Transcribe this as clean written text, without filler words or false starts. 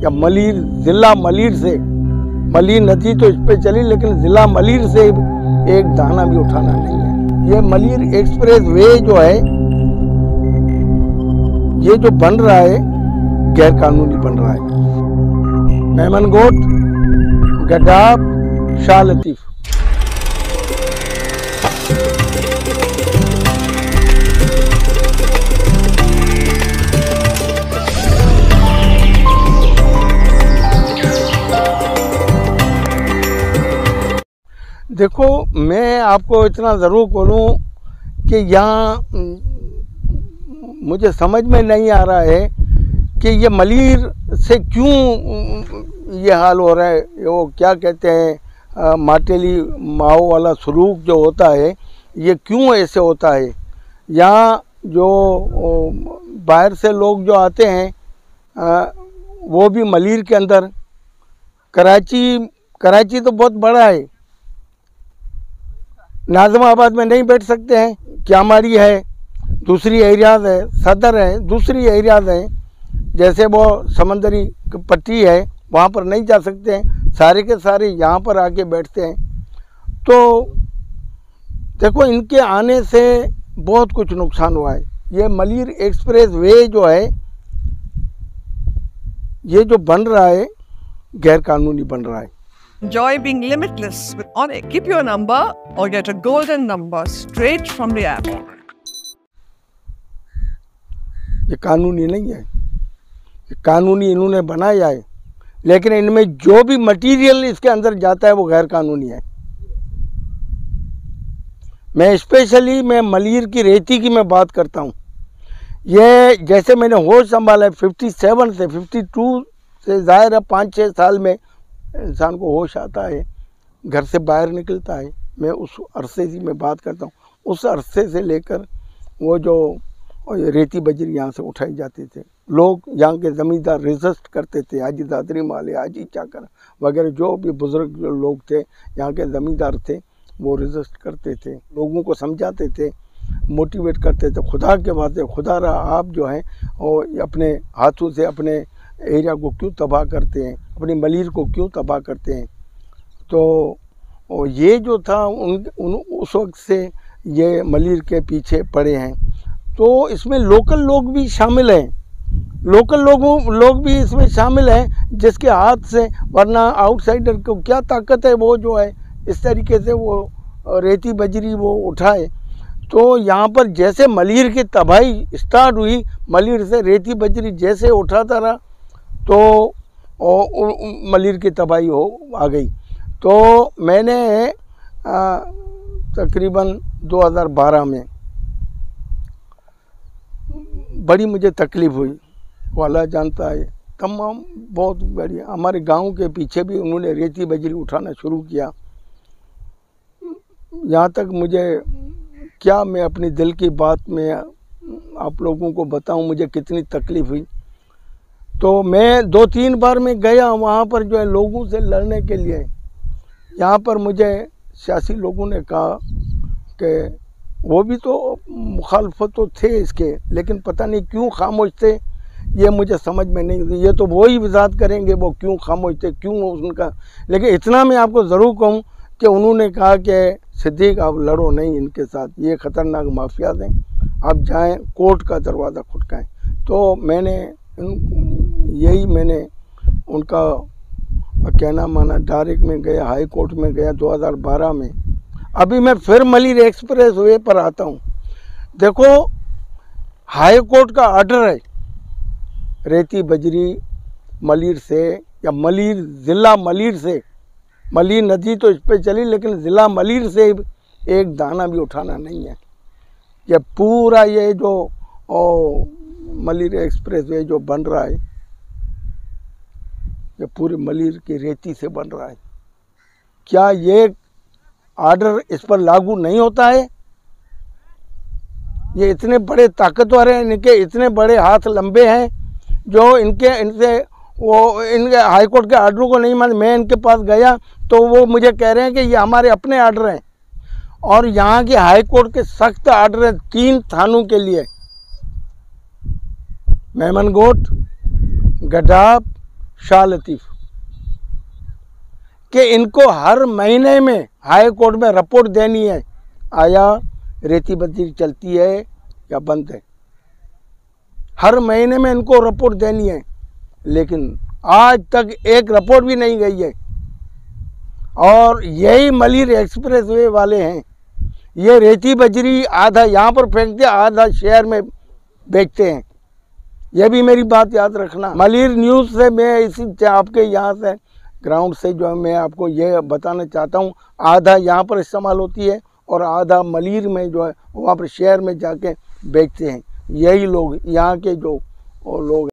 या मलीर, ज़िला मलीर से, मलीर नदी तो इस पे चली लेकिन ज़िला मलीर से एक दाना भी उठाना नहीं है। ये मलीर एक्सप्रेस वे जो है, ये जो बन रहा है गैर कानूनी बन रहा है। मेमनगोट, गडाब, शाह लतीफ़। देखो, मैं आपको इतना ज़रूर बोलूँ कि यहाँ मुझे समझ में नहीं आ रहा है कि ये मलीर से क्यों ये हाल हो रहा है। वो क्या कहते हैं, माटेली माओ वाला सलूक जो होता है, ये क्यों ऐसे होता है। यहाँ जो बाहर से लोग जो आते हैं, वो भी मलीर के अंदर, कराची तो बहुत बड़ा है, नाज़िमाबाद में नहीं बैठ सकते हैं, क्यामारी है, दूसरी एरियाज़ है, सदर है, दूसरी एरियाज़ हैं, जैसे वो समंदरी पट्टी है वहाँ पर नहीं जा सकते हैं, सारे के सारे यहाँ पर आके बैठते हैं। तो देखो, इनके आने से बहुत कुछ नुकसान हुआ है। ये मलीर एक्सप्रेस वे जो है, ये जो बन रहा है गैर कानूनी बन रहा है। Joy being limitless with Onyx. Keep your number or get a golden number straight from the app. ये कानूनी नहीं है, ये कानूनी इन्होंने बनाया है, लेकिन इनमें जो भी मटेरियल इसके अंदर जाता है वो गैर कानूनी है। मैं मलीर की रेती की मैं बात करता हूँ। ये जैसे मैंने होश संभाला है 57 से 52 से, ज़ाहिर है 5-6 साल में इंसान को होश आता है, घर से बाहर निकलता है। मैं उस अरसे की मैं बात करता हूँ। उस अरसे से लेकर वो जो रेती बजरी यहाँ से उठाई जाती थे, लोग यहाँ के ज़मींदार रेजिस्ट करते थे, हाजी दादरी माले, हाजी चाकर वगैरह जो भी बुज़ुर्ग जो लोग थे यहाँ के ज़मींदार थे, वो रेजिस्ट करते थे, लोगों को समझाते थे, मोटिवेट करते थे। खुदा के वास्ते, खुदा रहा आप जो हैं और अपने हाथों से अपने एरिया को क्यों तबाह करते हैं, अपनी मलीर को क्यों तबाह करते हैं। तो ये जो था उस वक्त से ये मलीर के पीछे पड़े हैं। तो इसमें लोकल लोग भी शामिल हैं, लोग भी इसमें शामिल हैं, जिसके हाथ से, वरना आउटसाइडर को क्या ताकत है वो जो है इस तरीके से वो रेती बजरी वो उठाए। तो यहाँ पर जैसे मलीर की तबाही स्टार्ट हुई, मलीर से रेती बजरी जैसे उठाता रहा तो मलीर की तबाही आ गई। तो मैंने तकरीबन 2012 में बड़ी मुझे तकलीफ़ हुई, वो अल्लाह जानता है, तमाम बहुत बढ़िया। हमारे गांव के पीछे भी उन्होंने रेती बजरी उठाना शुरू किया। यहाँ तक मुझे क्या मैं अपनी दिल की बात में आप लोगों को बताऊं मुझे कितनी तकलीफ़ हुई। तो मैं 2-3 बार मैं गया वहाँ पर जो है लोगों से लड़ने के लिए। यहाँ पर मुझे सियासी लोगों ने कहा कि वो भी तो मुखालफत तो थे इसके, लेकिन पता नहीं क्यों खामोश थे, ये मुझे समझ में नहीं। ये तो वो ही वजाहत करेंगे वो क्यों खामोश थे, क्यों उनका। लेकिन इतना मैं आपको ज़रूर कहूँ कि उन्होंने कहा कि सिद्दीक आप लड़ो नहीं इनके साथ, ये ख़तरनाक माफियाज हैं, आप जाएं कोर्ट का दरवाज़ा खटकाएं। तो मैंने उनका कहना माना, डायरेक्ट में गया, हाई कोर्ट में गया 2012 में। अभी मैं फिर मलीर एक्सप्रेस वे पर आता हूँ। देखो, हाई कोर्ट का ऑर्डर है रेती बजरी मलीर से, या मलीर ज़िला मलीर से, मलीर नदी तो इस पे चली लेकिन ज़िला मलीर से एक दाना भी उठाना नहीं है। ये पूरा ये जो मलीर एक्सप्रेस वे जो बन रहा है, ये पूरी मलीर की रेती से बन रहा है। क्या ये ऑर्डर इस पर लागू नहीं होता है? ये इतने बड़े ताकतवर हैं, इनके इतने बड़े हाथ लंबे हैं जो इनके हाई कोर्ट के ऑर्डर को नहीं मान। मैं इनके पास गया तो वो मुझे कह रहे हैं कि ये हमारे अपने ऑर्डर हैं, और यहाँ के हाई कोर्ट के सख्त ऑर्डर हैं 3 थानों के लिए, मेमनगोट, गडाब, शाह लतीफ़ कि इनको हर महीने में हाई कोर्ट में रिपोर्ट देनी है, आया रेती बजरी चलती है या बंद है। हर महीने में इनको रिपोर्ट देनी है, लेकिन आज तक एक रिपोर्ट भी नहीं गई है। और यही मलिर एक्सप्रेसवे वाले हैं, ये रेती बजरी आधा यहाँ पर फेंकते, आधा शहर में बेचते हैं। यह भी मेरी बात याद रखना। मलिर न्यूज़ से मैं इसी आपके यहाँ से ग्राउंड से जो है मैं आपको ये बताना चाहता हूँ, आधा यहाँ पर इस्तेमाल होती है और आधा मलिर में जो है वहाँ पर शहर में जाके बेचते हैं। यही लोग यहाँ के जो लोग